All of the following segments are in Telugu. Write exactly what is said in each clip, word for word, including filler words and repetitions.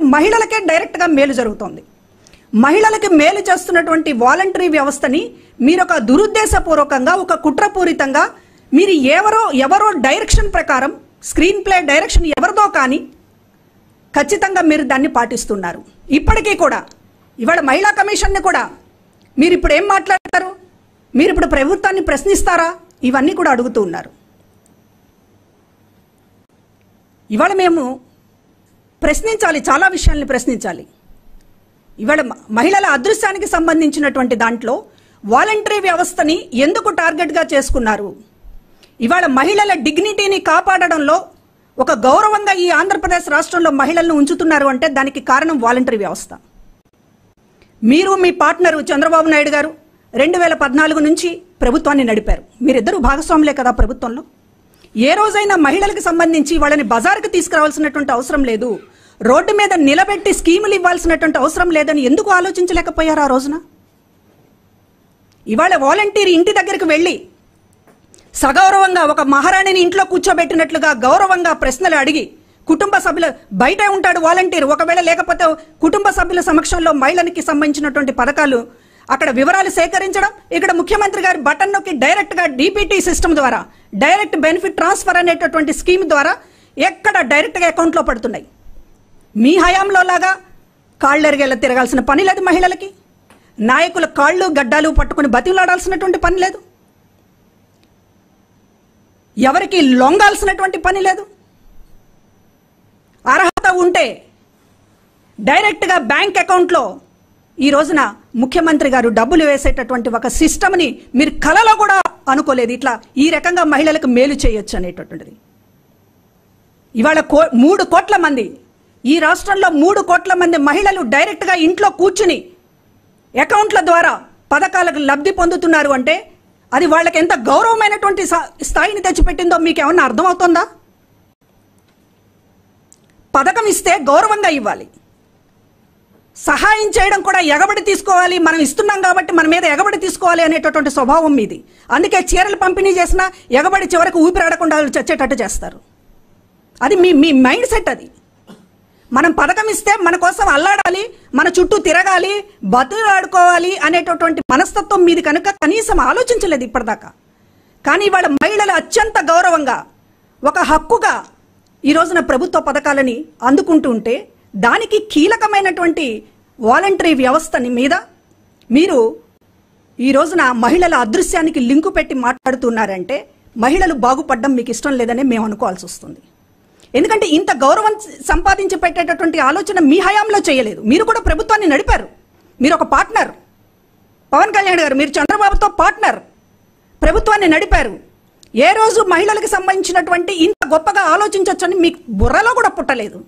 మహిళలకే డైరెక్ట్గా మేలు జరుగుతోంది. మహిళలకి మేలు చేస్తున్నటువంటి వాలంటరీ వ్యవస్థని మీరు ఒక దురుద్దేశపూర్వకంగా, ఒక కుట్రపూరితంగా మీరు ఎవరో ఎవరో డైరెక్షన్ ప్రకారం, స్క్రీన్ ప్లే డైరెక్షన్ ఎవరిదో కానీ ఖచ్చితంగా మీరు దాన్ని పాటిస్తున్నారు. ఇప్పటికీ కూడా ఇవాళ మహిళా కమిషన్ని కూడా మీరు ఇప్పుడు ఏం మాట్లాడతారు? మీరు ఇప్పుడు ప్రభుత్వాన్ని ప్రశ్నిస్తారా? ఇవన్నీ కూడా అడుగుతూ ఉన్నారు. ఇవాళ మేము ప్రశ్నించాలి, చాలా విషయాల్ని ప్రశ్నించాలి. ఇవాళ మహిళల అదృశ్యానికి సంబంధించినటువంటి దాంట్లో వాలంటరీ వ్యవస్థని ఎందుకు టార్గెట్గా చేసుకున్నారు? ఇవాళ మహిళల డిగ్నిటీని కాపాడడంలో ఒక గౌరవంగా ఈ ఆంధ్రప్రదేశ్ రాష్ట్రంలో మహిళలను ఉంచుతున్నారు అంటే దానికి కారణం వాలంటరీ వ్యవస్థ. మీరు మీ పార్ట్నరు చంద్రబాబు నాయుడు గారు రెండు వేల పద్నాలుగు నుంచి ప్రభుత్వాన్ని నడిపారు. మీరిద్దరూ భాగస్వాములే కదా ప్రభుత్వంలో. ఏ రోజైనా మహిళలకు సంబంధించి వాళ్ళని బజారుకు తీసుకురావాల్సినటువంటి అవసరం లేదు, రోడ్డు మీద నిలబెట్టి స్కీములు ఇవ్వాల్సినటువంటి అవసరం లేదని ఎందుకు ఆలోచించలేకపోయారు ఆ రోజున? ఇవాళ వాలంటీర్ ఇంటి దగ్గరికి వెళ్ళి సగౌరవంగా ఒక మహారాణిని ఇంట్లో కూర్చోబెట్టినట్లుగా గౌరవంగా ప్రశ్నలు అడిగి, కుటుంబ సభ్యులు బయట ఉంటాడు వాలంటీర్, ఒకవేళ లేకపోతే కుటుంబ సభ్యుల సమక్షంలో మహిళనికి సంబంధించినటువంటి పథకాలు అక్కడ వివరాలు సేకరించడం, ఇక్కడ ముఖ్యమంత్రి గారి బటన్ నొక్కి డైరెక్ట్గా డీబీటీ సిస్టమ్ ద్వారా డైరెక్ట్ బెనిఫిట్ ట్రాన్స్ఫర్ అనేటటువంటి స్కీమ్ ద్వారా ఎక్కడ డైరెక్ట్గా అకౌంట్లో పడుతున్నాయి. మీ హయాంలో లాగా కాళ్ళెరిగేలా తిరగాల్సిన పని లేదు మహిళలకి, నాయకుల కాళ్ళు గడ్డాలు పట్టుకుని బతిలాడాల్సినటువంటి పని లేదు, ఎవరికి లొంగాల్సినటువంటి పని లేదు. అర్హత ఉంటే డైరెక్ట్గా బ్యాంక్ అకౌంట్లో ఈ రోజున ముఖ్యమంత్రి గారు డబ్బులు వేసేటటువంటి ఒక సిస్టమ్ని మీరు కలలో కూడా అనుకోలేదు. ఇట్లా ఈ రకంగా మహిళలకు మేలు చేయొచ్చు అనేటటువంటిది. ఇవాళ కో మూడు కోట్ల మంది ఈ రాష్ట్రంలో మూడు కోట్ల మంది మహిళలు డైరెక్ట్గా ఇంట్లో కూర్చుని అకౌంట్ల ద్వారా పథకాలకు లబ్ధి పొందుతున్నారు అంటే అది వాళ్ళకి ఎంత గౌరవమైనటువంటి స్థాయిని తెచ్చిపెట్టిందో మీకు ఏమన్నా అర్థమవుతుందా? పథకం ఇస్తే గౌరవంగా ఇవ్వాలి, సహాయం చేయడం కూడా ఎగబడి తీసుకోవాలి. మనం ఇస్తున్నాం కాబట్టి మన మీద ఎగబడి తీసుకోవాలి అనేటటువంటి స్వభావం మీది. అందుకే చీరలు పంపిణీ చేసినా ఎగబడి చివరికి ఊపిరాడకుండా చచ్చేటట్టు చేస్తారు. అది మీ మీ మైండ్ సెట్. అది మనం పథకం ఇస్తే మన కోసం అల్లాడాలి, మన చుట్టూ తిరగాలి, బతులాడుకోవాలి అనేటటువంటి మనస్తత్వం మీది కనుక కనీసం ఆలోచించలేదు ఇప్పటిదాకా. కానీ ఇవాళ మహిళలు అత్యంత గౌరవంగా ఒక హక్కుగా ఈ రోజున ప్రభుత్వ పథకాలని అందుకుంటూ ఉంటే దానికి కీలకమైనటువంటి వాలంటరీ వ్యవస్థని మీద మీరు ఈ రోజున మహిళల అదృశ్యానికి లింకు పెట్టి మాట్లాడుతున్నారంటే మహిళలు బాగుపడడం మీకు ఇష్టం లేదని మేము అనుకోవాల్సి వస్తుంది. ఎందుకంటే ఇంత గౌరవం సంపాదించి పెట్టేటటువంటి ఆలోచన మీ హయాంలో చేయలేదు. మీరు కూడా ప్రభుత్వాన్ని నడిపారు, మీరు ఒక పార్ట్నర్. పవన్ కళ్యాణ్ గారు మీరు చంద్రబాబుతో పార్ట్నర్, ప్రభుత్వాన్ని నడిపారు. ఏ రోజు మహిళలకు సంబంధించినటువంటి ఇంత గొప్పగా ఆలోచించవచ్చని మీకు బుర్రలో కూడా పుట్టలేదు.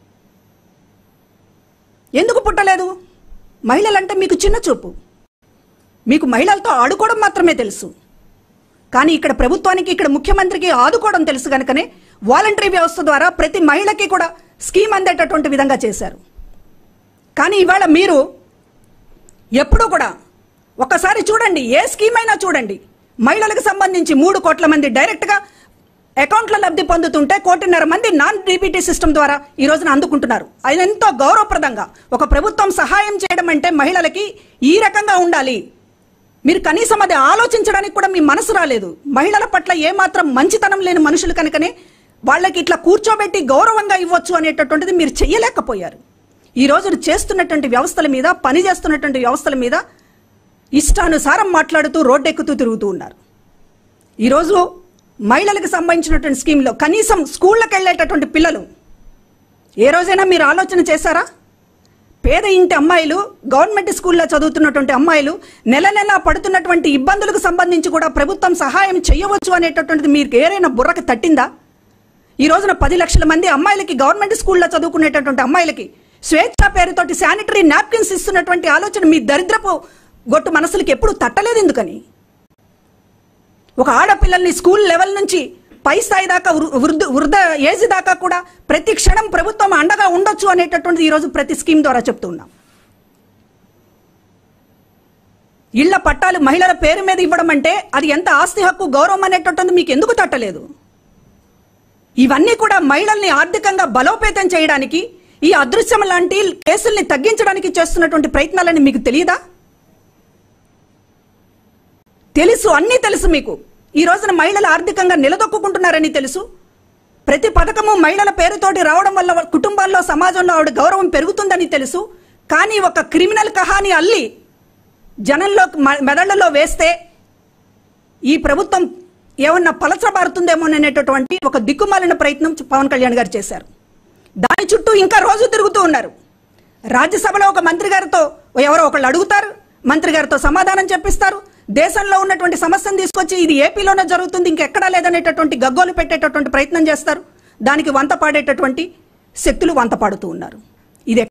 ఎందుకు పుట్టలేదు? మహిళలంటే మీకు చిన్న చూపు, మీకు మహిళలతో ఆడుకోవడం మాత్రమే తెలుసు. కానీ ఇక్కడ ప్రభుత్వానికి, ఇక్కడ ముఖ్యమంత్రికి ఆదుకోవడం తెలుసు కనుకనే వాలంటరీ వ్యవస్థ ద్వారా ప్రతి మహిళకి కూడా స్కీమ్ అందేటటువంటి విధంగా చేశారు. కానీ ఇవాళ మీరు ఎప్పుడూ కూడా ఒకసారి చూడండి, ఏ స్కీమ్ అయినా చూడండి, మహిళలకు సంబంధించి మూడు కోట్ల మంది డైరెక్ట్గా అకౌంట్లో లబ్ధి పొందుతుంటే కోటిన్నర మంది నాన్ డీబీటీ సిస్టమ్ ద్వారా ఈ రోజున అందుకుంటున్నారు. అది ఎంతో గౌరవప్రదంగా ఒక ప్రభుత్వం సహాయం చేయడం అంటే మహిళలకి ఈ రకంగా ఉండాలి. మీరు కనీసం అది ఆలోచించడానికి కూడా మీ మనసు రాలేదు. మహిళల పట్ల ఏమాత్రం మంచితనం లేని మనుషులు కనుకనే వాళ్ళకి ఇట్లా కూర్చోబెట్టి గౌరవంగా ఇవ్వచ్చు అనేటటువంటిది మీరు చెయ్యలేకపోయారు. ఈ రోజు చేస్తున్నటువంటి వ్యవస్థల మీద, పని చేస్తున్నటువంటి వ్యవస్థల మీద ఇష్టానుసారం మాట్లాడుతూ రోడ్డెక్కుతూ తిరుగుతూ ఉన్నారు. ఈరోజు మహిళలకు సంబంధించినటువంటి స్కీమ్లో కనీసం స్కూళ్ళకి వెళ్ళేటటువంటి పిల్లలు ఏ రోజైనా మీరు ఆలోచన చేశారా? పేద ఇంటి అమ్మాయిలు, గవర్నమెంట్ స్కూల్లో చదువుతున్నటువంటి అమ్మాయిలు నెల నెల పడుతున్నటువంటి ఇబ్బందులకు సంబంధించి కూడా ప్రభుత్వం సహాయం చేయవచ్చు అనేటటువంటిది మీకు ఏదైనా బుర్రకు తట్టిందా? ఈ రోజున పది లక్షల మంది అమ్మాయిలకి, గవర్నమెంట్ స్కూల్లో చదువుకునేటటువంటి అమ్మాయిలకి స్వేచ్ఛ పేరుతోటి శానిటరీ నాప్కిన్స్ ఇస్తున్నటువంటి ఆలోచన మీ దరిద్రపు గొట్టు మనసులకి ఎప్పుడు తట్టలేదు. ఎందుకని? ఒక ఆడపిల్లల్ని స్కూల్ లెవెల్ నుంచి పై స్థాయి దాకా, వృద్ధ వృద్ధ ఏజ్ దాకా కూడా ప్రతి క్షణం ప్రభుత్వం అండగా ఉండొచ్చు అనేటటువంటిది ఈరోజు ప్రతి స్కీమ్ ద్వారా చెప్తున్నాం. ఇళ్ల పట్టాలు మహిళల పేరు మీద ఇవ్వడం అంటే అది ఎంత ఆస్తి హక్కు, గౌరవం అనేటటువంటి మీకు ఎందుకు తట్టలేదు? ఇవన్నీ కూడా మహిళల్ని ఆర్థికంగా బలోపేతం చేయడానికి, ఈ అదృశ్యం లాంటి కేసుల్ని తగ్గించడానికి చేస్తున్నటువంటి ప్రయత్నాలని మీకు తెలియదా? తెలుసు, అన్నీ తెలుసు మీకు. ఈ రోజున మహిళలు ఆర్థికంగా నిలదొక్కుంటున్నారని తెలుసు. ప్రతి పథకము మహిళల పేరుతోటి రావడం వల్ల కుటుంబాల్లో సమాజంలో ఆవిడ గౌరవం పెరుగుతుందని తెలుసు. కానీ ఒక క్రిమినల్ కహాని అల్లి జనంలో మెదళ్లలో వేస్తే ఈ ప్రభుత్వం ఏమన్నా పలచబారుతుందేమో అనేటటువంటి ఒక దిక్కుమాలిన ప్రయత్నం పవన్ కళ్యాణ్ గారు చేశారు. దాని చుట్టూ ఇంకా రోజు తిరుగుతూ ఉన్నారు. రాజ్యసభలో ఒక మంత్రి గారితో ఎవరో ఒకళ్ళు అడుగుతారు, మంత్రి గారితో సమాధానం చెప్పిస్తారు. దేశంలో ఉన్నటువంటి సమస్యను తీసుకొచ్చి ఇది ఏపీలోనే జరుగుతుంది, ఇంకెక్కడా లేదనేటటువంటి గగ్గోలు పెట్టేటటువంటి ప్రయత్నం చేస్తారు. దానికి వంత పాడేటటువంటి శక్తులు వంత పాడుతూ ఉన్నారు. ఇది